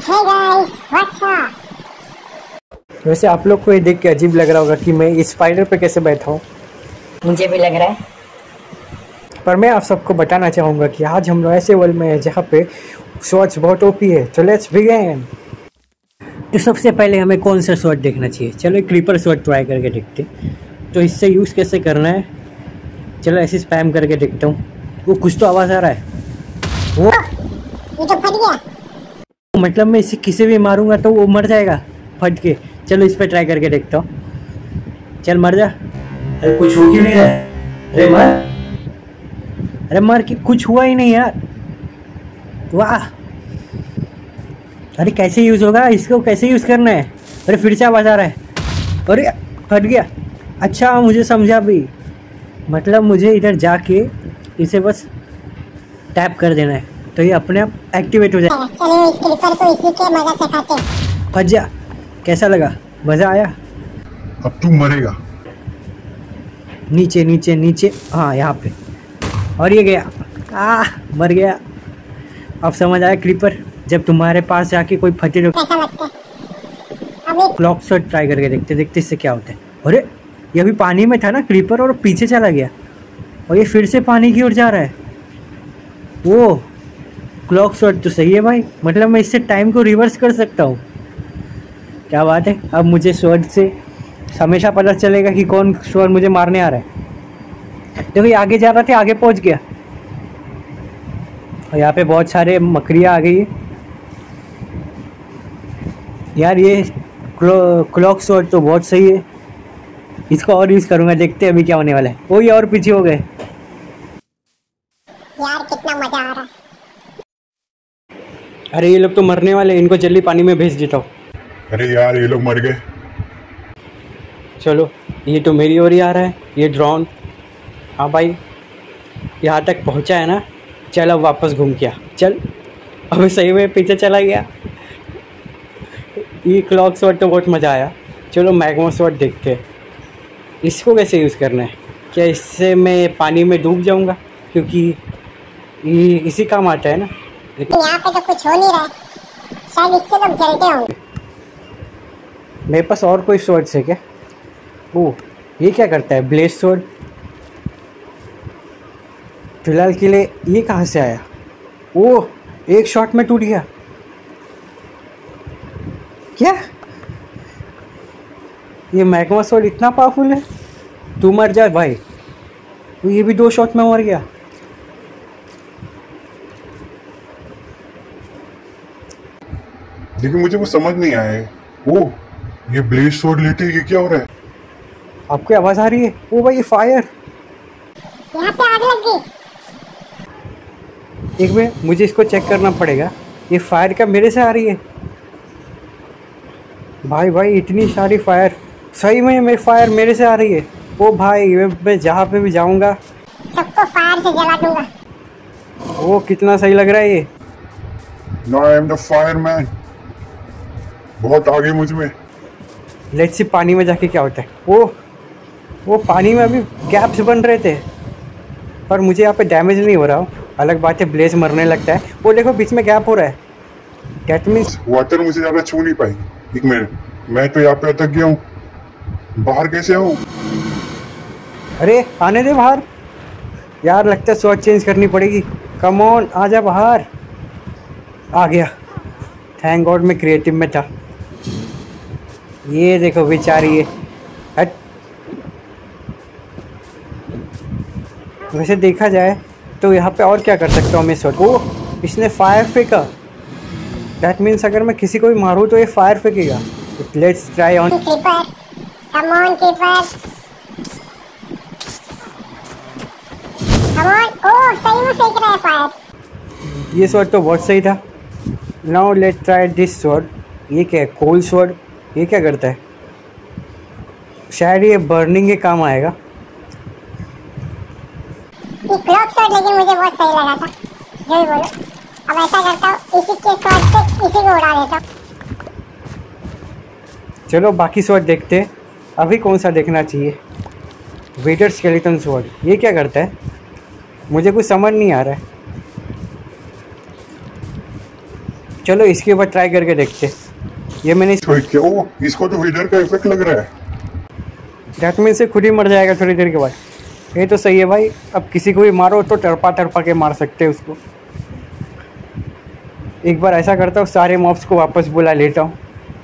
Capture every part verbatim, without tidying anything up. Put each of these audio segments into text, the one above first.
Hey guys, what's up? वैसे आप लोग को ये देख के अजीब लग रहा होगा कि मैं इस स्पाइडर पे कैसे बैठा हूँ। मुझे भी लग रहा है, पर मैं आप सबको बताना चाहूँगा कि आज हम लोग ऐसे वर्ल्ड में हैं जहाँ पे शॉट्स बहुत ओपी है। तो लेट्स बिगिन। तो सबसे पहले हमें कौन सा शॉट देखना चाहिए? चलो एक क्रीपर शॉट ट्राई करके देखते। तो इससे यूज़ कैसे करना है, चलो ऐसे स्पैम करके देखता हूँ। वो कुछ तो आवाज़ आ रहा है। वो ये तो फट गया। मतलब मैं इसे किसी भी मारूंगा तो वो मर जाएगा फट के। चलो इस पे ट्राई करके देखता हूँ। चल मर जा। अरे कुछ हो क्यों नहीं रहा? अरे मर, अरे मर, कि कुछ हुआ ही नहीं यार। वाह, अरे कैसे यूज़ होगा इसको, कैसे यूज़ करना है? अरे फिर से आवाज़ आ रहा है। अरे फट गया। अच्छा मुझे समझा भी, मतलब मुझे इधर जाके इसे बस टैप कर देना है तो ये अपने आप एक्टिवेट हो जाए। चलो इस क्लिपर को इसी के मजा चखाते हैं। फट जा। कैसा लगा? मज़ा आया? अब तू मरेगा। नीचे नीचे नीचे, हाँ यहाँ पे। और ये गया। आ मर गया। अब समझ आया क्रीपर, जब तुम्हारे पास जाके कोई फटे तो कैसा लगता है? अभी क्लॉक शॉट ट्राई करके देखते देखते इससे क्या होता है। अरे ये अभी पानी में था ना क्रीपर, और पीछे चला गया और ये फिर से पानी की ओर जा रहा है। वो क्लॉक शॉट तो सही है भाई, मतलब मैं इससे टाइम को रिवर्स कर सकता हूँ। क्या बात है। अब मुझे शॉट से हमेशा पता चलेगा कि कौन शॉट मुझे मारने आ रहा है। देखो ये आगे जा रहा था, आगे पहुँच गया। और यहाँ पे बहुत सारे मकड़ियाँ आ गई है यार। ये क्लॉक शॉट तो बहुत सही है, इसको और यूज़ करूँगा। देखते हैं अभी क्या होने वाला है। वो ये और पीछे हो गए यार कितना मजा आ रहा है। अरे ये लोग तो मरने वाले, इनको जल्दी पानी में भेज देता हूँ। अरे यार ये लोग मर गए। चलो ये तो मेरी ओर ही आ रहा है ये ड्रोन। हाँ भाई यहाँ तक पहुँचा है ना। चल अब वापस घूम के आ। चल अभी सही में पीछे चला गया। ये क्लॉक शॉट तो बहुत मज़ा आया। चलो मैग्मा शॉट देखते हैं, इसको कैसे यूज़ करना है। क्या इससे मैं पानी में डूब जाऊँगा? क्योंकि ये इसी काम आता है ना। लेकिन यहाँ पे तो कुछ हो नहीं रहा है, शायद इससे लोग जलते होंगे। मेरे पास और कोई शॉट्स है क्या? ओह ये क्या करता है? Blade shot. फिलहाल के लिए ये कहाँ से आया? ओह एक शॉट में टूट गया। क्या ये मैग्मा शॉट इतना पावरफुल है? तू मर जा भाई। तो ये भी दो शॉट में मर गया। लेकिन मुझे वो समझ नहीं आया है। ओह ये ब्लेड स्वॉर्ड लेते ये क्या हो रहा है? आपको आवाज़ आ रही है? ओ भाई ये फायर। यहाँ पे आग लग गई। एक मिनट मुझे इसको चेक करना पड़ेगा। ये फायर क्या मेरे से आ रही है? भाई भाई इतनी सारी फायर, सही में मेरी फायर मेरे से आ रही है। ओ भाई मैं जहाँ पे भी जाऊँगा सबको फायर से जला दूंगा। वो कितना सही लग रहा है ये। No I am the fireman. बहुत आगे मुझ में। लेट्स सी पानी में जाके क्या होता है। वो वो पानी में अभी गैप्स बन रहे थे, पर मुझे यहाँ पे डैमेज नहीं हो रहा हो। अलग बात है ब्लेज मरने लगता है। वो देखो बीच में गैप हो रहा है। दैट मीन्स वाटर मुझे ज़्यादा छू नहीं पाएगी। एक मिनट, मैं तो यहाँ पे अटक गया हूँ। बाहर कैसे आऊँ? अरे आने दे बाहर यार। लगता है शॉट चेंज करनी पड़ेगी। कम ऑन आजा बाहर। आ गया। थैंक गॉड मैं क्रिएटिव में था। ये देखो बेचारी है। हट। वैसे देखा जाए तो यहाँ पे और क्या कर सकता हूँ मैं शॉट। ओ इसने फायर फेंका। दैट मीन्स अगर मैं किसी को भी मारूँ तो ये फायर फेंकेगा। Let's try on. Creeper, come on creeper, come on. Oh सही में फेंक रहा है फायर। ये शॉट तो बहुत सही था। Now let try this shot. ये क्या है? Coal shot. ये क्या करता है? शायद ये बर्निंग के काम आएगा। ये क्लॉक शॉट लेकिन मुझे बहुत सही लगा था, जो भी बोलो। अब ऐसा करता हूँ इसी के शॉट से इसी को उड़ा देता हूँ। चलो बाकी शॉट देखते हैं। अभी कौन सा देखना चाहिए? Wither skeleton shot. ये क्या करता है? मुझे कुछ समझ नहीं आ रहा है। चलो इसके ऊपर ट्राई करके देखते। ये मैंने तो क्या ओ, इसको तो हीटर का इफेक्ट लग रहा है। डेट में से खुद ही मर जाएगा थोड़ी देर के बाद। ये तो सही है भाई, अब किसी को भी मारो तो टरपा टरपा के मार सकते हैं उसको। एक बार ऐसा करता हूँ, सारे मॉब्स को वापस बुला लेता हूँ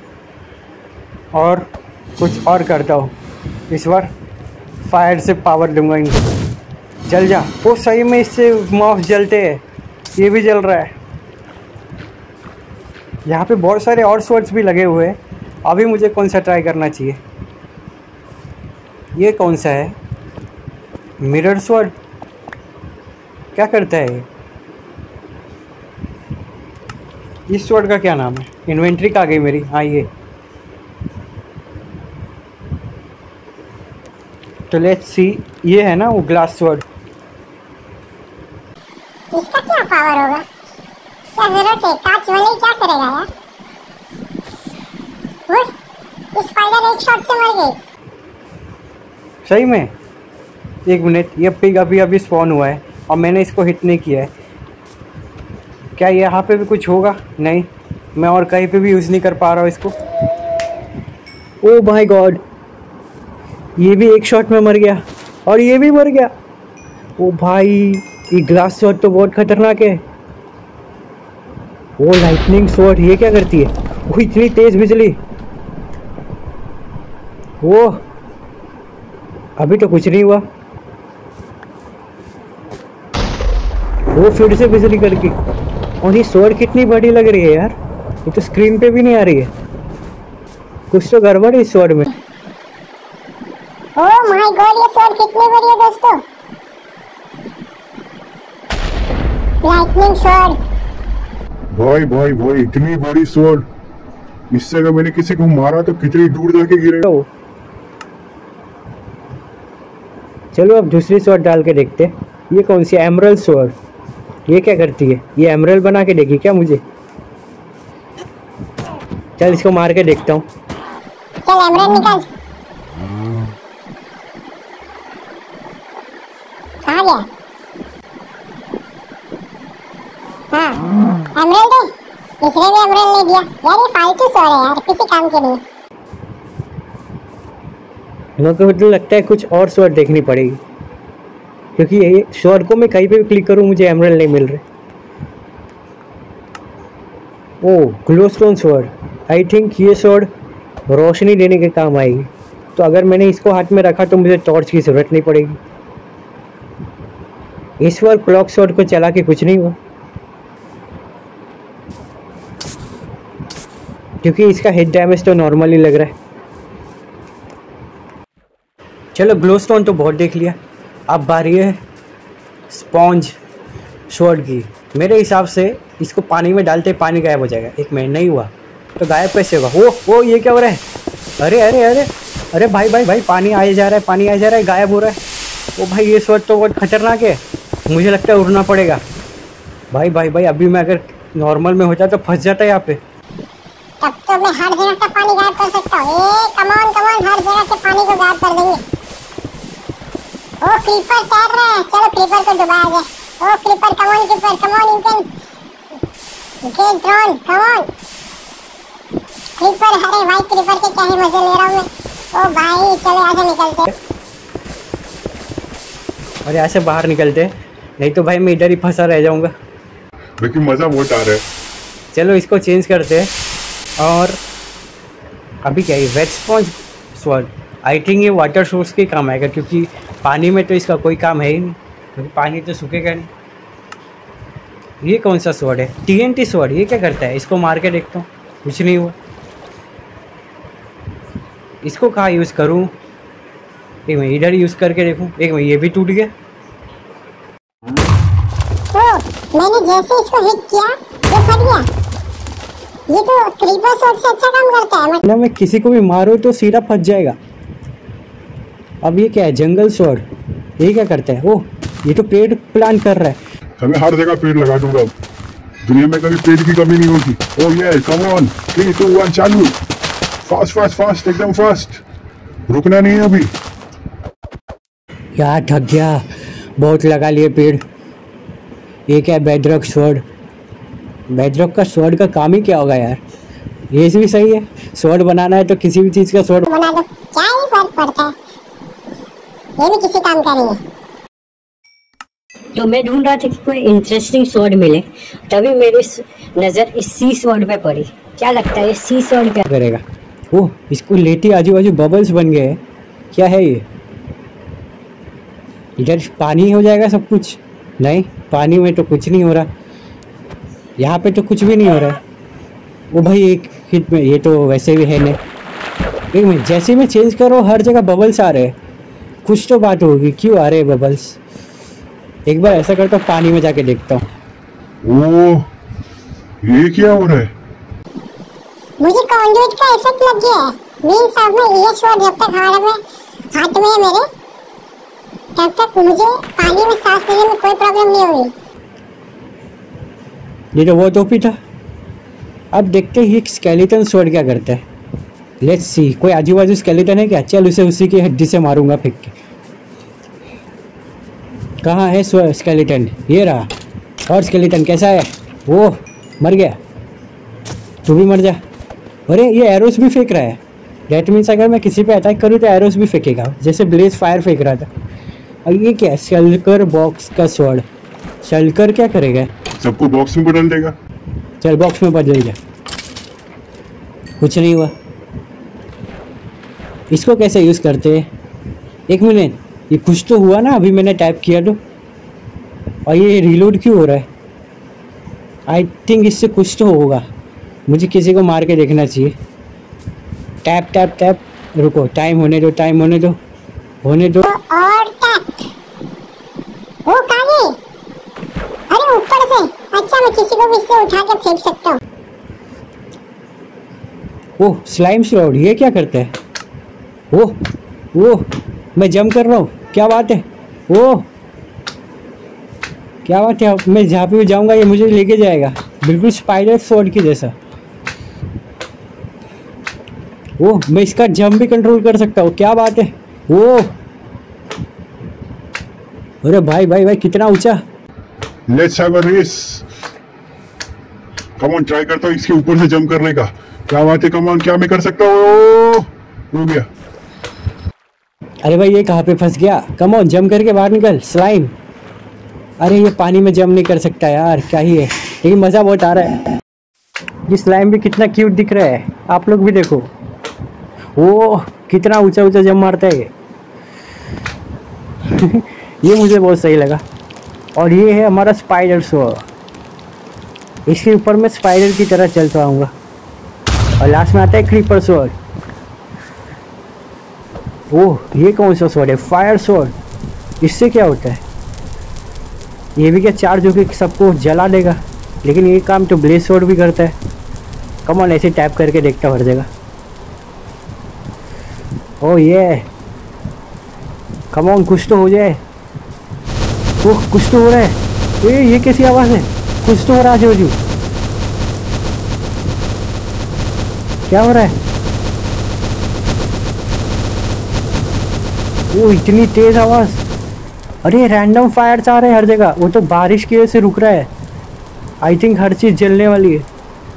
और कुछ और करता हूँ। इस बार फायर से पावर दूंगा इनको। जल जा। वो सही में इससे मॉब्स जलते हैं, ये भी जल रहा है। यहाँ पे बहुत सारे और स्वॉर्ड्स भी लगे हुए हैं। अभी मुझे कौन सा ट्राई करना चाहिए? ये कौन सा है? Mirror sword. क्या करता है ये? इस स्वॉर्ड का क्या नाम है? इन्वेंट्री का आ गई मेरी। हाँ ये। तो लेट्स सी। ये है ना वो ग्लास स्वॉर्ड। इसका क्या पावर होगा? क्या जरूरत है? कांच वाले क्या करेगा यार? वो इस स्पाइडर एक शॉट से मर गई। सही में? एक मिनट, ये पिग अभी अभी स्पॉन हुआ है और मैंने इसको हिट नहीं किया है। क्या यहाँ पे भी कुछ होगा? नहीं, मैं और कहीं पे भी यूज़ नहीं कर पा रहा हूँ इसको। ओ माय गॉड, ये भी एक शॉट में मर गया और ये भी मर गया। ओ भाई, ये ग्लास स्वॉर्ड तो बहुत खतरनाक है। वो लाइटनिंग स्वॉर्ड, ये क्या करती है? वो इतनी तेज बिजली। वो अभी तो कुछ नहीं हुआ। वो फिर से बिजली करके। और ये स्वॉर्ड कितनी बड़ी लग रही है यार, ये तो स्क्रीन पे भी नहीं आ रही है। कुछ तो गड़बड़ है इस स्वॉर्ड में। ओह माय गॉड, ये स्वॉर्ड कितनी बड़ी है दोस्तों। Lightning sword. भाई भाई भाई, इतनी बड़ी स्वॉर्ड। इससे अगर मैंने किसी को मारा तो कितनी दूर जाके गिरेगा। चलो अब दूसरी स्वॉर्ड डाल के देखते। ये कौन सी? Emerald sword. ये क्या करती है? ये एमरल्ड बना के देगी क्या मुझे? चल इसको मार के देखता हूँ। चल एमरल्ड निकाल। कहाँ गया? हाँ एमरल्ड है। इसने भी एमरल्ड नहीं दिया यार। ये फालतू स्वॉर्ड है यार, किसी काम के नहीं। मेरे को मतलब लगता है कुछ और स्वॉर्ड देखनी पड़ेगी, क्योंकि ये स्वॉर्ड को मैं कहीं पे भी क्लिक करूँ मुझे एमरल्ड नहीं मिल रहे। Oh, glowstone sword. I think ये स्वॉर्ड रोशनी देने के काम आएगी। तो अगर मैंने इसको हाथ में रखा तो मुझे टॉर्च की ज़रूरत नहीं पड़ेगी। इस बार क्लॉक स्वॉर्ड को चला के कुछ नहीं हुआ, क्योंकि इसका हिट डैमेज तो नॉर्मली लग रहा है। चलो ग्लोस्टोन तो बहुत देख लिया, अब बारी है स्पॉन्ज स्वॉर्ड की। मेरे हिसाब से इसको पानी में डालते पानी गायब हो जाएगा। एक मिनट, नहीं हुआ तो गायब कैसे होगा? वो वो ये क्या हो रहा है? अरे अरे अरे अरे भाई भाई भाई, पानी आया जा रहा है, पानी आया जा रहा है, गायब हो रहा है। ओ भाई, ये स्वॉर्ड तो बहुत खतरनाक है। मुझे लगता है उड़ना पड़ेगा। भाई भाई भाई, अभी मैं अगर नॉर्मल में होता तो फंस जाता यहाँ पे। तब तो मैं हर जगह का पानी गायब कर सकता हूँ। ए कमान कमान, हर जगह के पानी को गायब कर देंगे। ओ क्रीपर तैर रहा है, चलो क्रीपर को डुबाया जाए। Oh creeper, come on creeper, come on, you can get drowned, come on creeper. अरे भाई क्रीपर के क्या ही मजे ले रहा हूँ मैं। ओ भाई चलो यहाँ से निकलते हैं। और यहाँ से बाहर निकलते, नहीं तो भाई मैं इधर ही फंसा रह जाऊँगा। लेकिन मजा बहुत आ रहा है। चलो इसको चेंज करते हैं। और अभी क्या है? Wet sponge sword. I think ये वाटर सोर्स के काम आएगा, क्योंकि पानी में तो इसका कोई काम है ही नहीं, क्योंकि पानी तो सूखेगा नहीं। ये कौन सा स्वॉर्ड है? TNT sword. ये क्या करता है? इसको मार के देखता हूँ, कुछ नहीं हुआ। इसको कहाँ यूज़ करूँ? एक मैं इधर यूज़ करके देखूँ। एक मैं ये भी टूट गया। ओ मैंने जैसे इसको हिट किया ये फट गया। ये तो क्रीपर स्वॉर्ड से अच्छा काम करता है। मतलब मैं किसी को भी मारूँ तो सीधा फंस जाएगा। अब ये क्या है? Jungle sword. ये क्या करता है? ओह, ये तो पेड़ प्लांट कर रहा है। हमें हर जगह पेड़ लगा दूंगा। दुनिया में कभी पेड़ की कमी नहीं होगी। ओह ये come on, three two one चालू। फास्ट फास्ट फास्ट, एकदम फास्ट, रुकना नहीं है अभी। यार थक गया, बहुत लगा लिए पेड़। ये क्या है? Bedrock sword. बेडरॉक का स्वॉर्ड का काम ही क्या होगा यार। ये भी सही है, स्वॉर्ड बनाना है तो किसी भी चीज का स्वॉर्ड बना दो, क्या ही फर्क पड़ता है, ये भी किसी काम का नहीं है। तो मैं ढूंढ रहा था कि कोई इंटरेस्टिंग स्वॉर्ड मिले, तभी मेरी नजर इस सी स्वॉर्ड पे पड़ी। क्या लगता है ये सी स्वॉर्ड क्या करेगा? ओह, इसको लेटी आजू बाजू बबल्स बन गए हैं। क्या है ये? इधर पानी हो जाएगा सब कुछ? नहीं, पानी में तो कुछ नहीं हो रहा, यहाँ पे तो कुछ भी नहीं हो रहा है। वो भाई एक हिट में, ये तो वैसे भी है नहीं। एक मिनट, जैसे मैं चेंज करो हर जगह बबल्स आ रहे हैं, कुछ तो बात होगी, क्यों आ रहे हैं बबल्स? एक बार ऐसा करता हूँ, पानी में जाके देखता हूँ। ओह, ये क्या हो रहा है? मुझे कॉन्ड्यूट का इफेक्ट लग गया है। मींस अब मैं ये शॉट जब तक हाथ में हाथ में है मेरे, तब तक मुझे पानी में सांस लेने में कोई प्रॉब्लम नहीं होगी। ये तो वो टोपी था। अब देखते हैं ये स्केलेटन स्वॉर्ड क्या करता है। लेट्स सी, कोई आजू बाजू स्केलेटन है क्या? चल उसे उसी की हड्डी से मारूंगा फेंक के। कहाँ है स्केलेटन? ये रहा। और स्केलेटन कैसा है? वो मर गया, तू भी मर जा। अरे ये एरोस भी फेंक रहा है। डेट मीन्स अगर मैं किसी पे अटैक करूँ तो एरोस भी फेंकेगा, जैसे ब्लेज फायर फेंक रहा था। और ये क्या? शल्कर बॉक्स का स्वॉर्ड। शल्कर क्या करेगा? सबको बॉक्स में बदल देगा। चल बॉक्स में बदल जा। कुछ नहीं हुआ। इसको कैसे यूज़ करते हैं? एक मिनट, ये कुछ तो हुआ ना, अभी मैंने टाइप किया तो। और ये रिलोड क्यों हो रहा है? आई थिंक इससे कुछ तो होगा, मुझे किसी को मार के देखना चाहिए। टैप टैप टैप, रुको, टाइम होने दो, टाइम होने दो, होने दो। और टैप, वो कहाँ गई? अरे ऊपर से। अच्छा, मैं किसी को भी इससे उठा के फेंक सकता हूँ। ओह, स्लाइम स्वॉर्ड, ये क्या करता है? ओह ओह, मैं जंप कर रहा हूँ, क्या बात है? ओह क्या बात है, मैं जहाँ पे भी जाऊँगा ये मुझे लेके जाएगा, बिल्कुल स्पाइडर स्वॉर्ड की जैसा। ओह, मैं इसका जंप भी कंट्रोल कर सकता हूँ, क्या बात है? ओह, अरे भाई भाई भाई, कितना ऊंचा। Let's have a race. Come on, try करता हूँ इसके ऊपर से जंप करने का। क्या बात है, कम ऑन, क्या मैं कर सकता हूँ? हो गया। अरे भाई, ये कहाँ पे फंस गया? कम ऑन, जंप करके बाहर निकल। स्लाइम, अरे ये पानी में जंप नहीं कर सकता यार, क्या ही है, लेकिन मज़ा बहुत आ रहा है। ये स्लाइम भी कितना क्यूट दिख रहा है, आप लोग भी देखो। ओह, कितना ऊंचा ऊंचा जंप मारता है ये। ये मुझे बहुत सही लगा। और ये है हमारा स्पाइडर स्वॉर्ड। इसके ऊपर मैं स्पाइडर की तरह चल पाऊंगा। और लास्ट में आता है क्रीपर स्वॉर्ड। ओह, ये कौन सा स्वॉर्ड है? Fire sword. इससे क्या होता है? ये भी क्या चार्ज होकर सबको जला देगा? लेकिन ये काम तो ब्लेज स्वॉर्ड भी करता है। कम ऑन, ऐसे टैप करके देखता हर जगह। ओह ये, कम ऑन, कुछ तो हो जाए। ओह, कुछ तो हो रहा है। ए, ये कैसी आवाज़ है? कुछ तो हो रहा है आजू। क्या हो रहा है? वो इतनी तेज आवाज़। अरे रैंडम फायर्स आ रहे हैं हर जगह। वो तो बारिश की वजह से रुक रहा है। आई थिंक हर चीज़ जलने वाली है।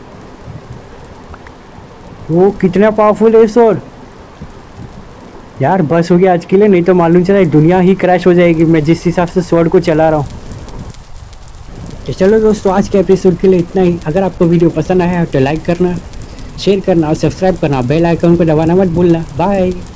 वो कितना पावरफुल है स्वॉर्ड यार। बस हो गया आज के लिए, नहीं तो मालूम चला दुनिया ही क्रैश हो जाएगी मैं जिस हिसाब से स्वॉर्ड को चला रहा हूँ। तो चलो दोस्तों, आज के एपिसोड के लिए इतना ही। अगर आपको वीडियो पसंद आया तो लाइक करना, शेयर करना और सब्सक्राइब करना, बेल आइकन को दबाना मत भूलना। बाय।